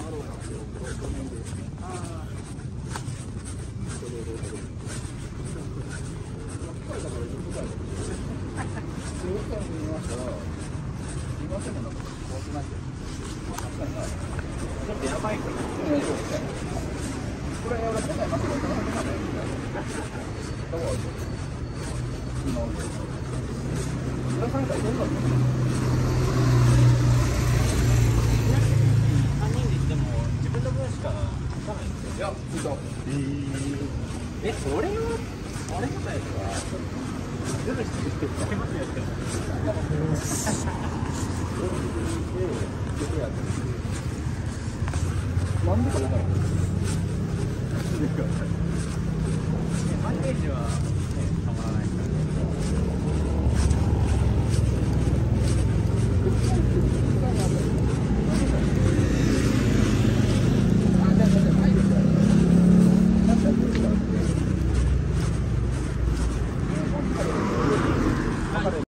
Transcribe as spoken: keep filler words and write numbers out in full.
とやばいから。これ俺答えますよ。どうぞ。浦さんからどうぞ。三人で行っても自分の分しか書かないんですよ。いや、嘘。え、それはあれみたいですか。ずるして言って使いますよ。なんでかわからない。